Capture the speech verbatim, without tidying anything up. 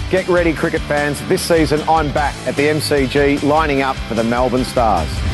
Get ready, cricket fans. This season, I'm back at the M C G lining up for the Melbourne Stars.